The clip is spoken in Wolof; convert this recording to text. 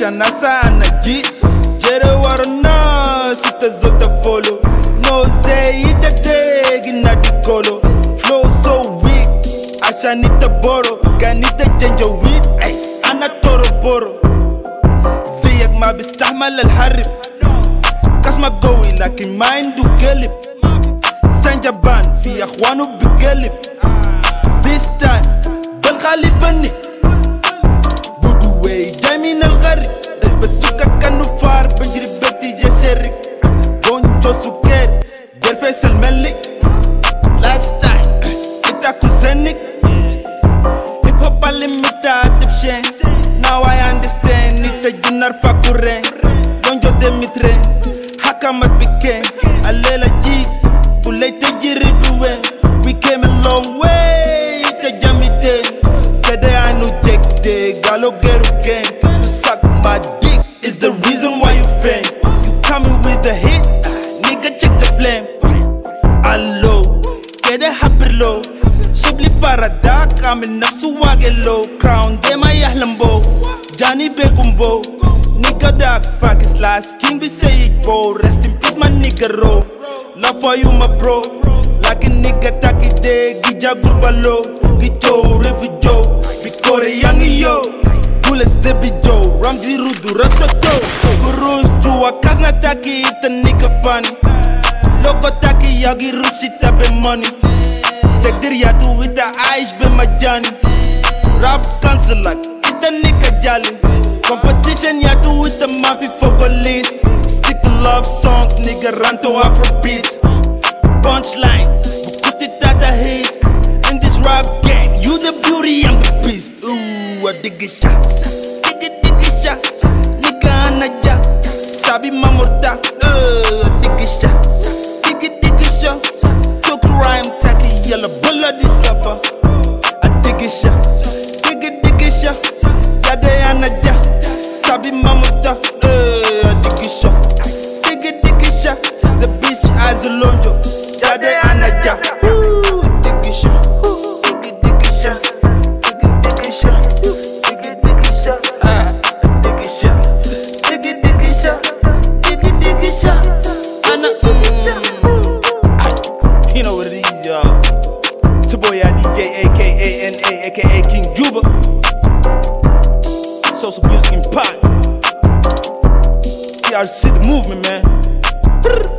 عشان أنا جيت جري ورا الناس انت زلت فولو نو زي تدق النادي كولو فلو سو ويك عشان انت بورو كان انت جنجويد انا تورو بورو زيك ما بيستحمل الحرب كاسمك قوي لكن ما عنده قلب سنجبان في اخوانه بقلب this time بالخالي بني بدوي جاي من الغرب البسوكة كانوا فار بجري بيتي جا شرك بونجو سكر دير فيصل ملك last time انت كوزنك هيب هوب اللي متعدب شين now I understand انت جنر فاكورين بونجو ديمترين حكمت بكين الليلة جي ولي تجري بوين we came a long way تجميتين كده عنو جيك دي قالوا غيرو كين you suck my dick is the reason why you faint you coming with a hit nigga check the flame allo كده حبرلو شبلي فرداك عامل نفسه واقلو كراون دي ما يحلم بو جاني بيكم بو nigga dark fuck his last king be say it bro rest in peace my nigga ro love for you my bro like a nigga taki de gija gurbalo gito refugio bikore yangi yo bullets de bijo ramzi rudu ratoto gurus juwa kasna taki ita nigga funny loco taki yagi rushi tabe money tekdir yatu ita aish be majani rap cancel like ita nigga jali competition yatu ita mafi fogo list stick to love songs nigga run to afro beats punchlines bukuti tata hits in this rap game you the beauty I'm the beast ooh I dig it shot dig it shot nigga anaja sabi mamorta I dig it shot dig it shot took rhyme taki yellow bullet this upper I dig it shot dig it shot yade anaja sabi mamorta I dig it shot dig it shot the bitch as a lonjo yade anaja dig it shot dig it shot dig it shot dig it shot dig it shot dig it shot dig it shot ana you know what it is y'all it's your boy DJ aka NA aka King Juba Social Music Empire TRC the movement man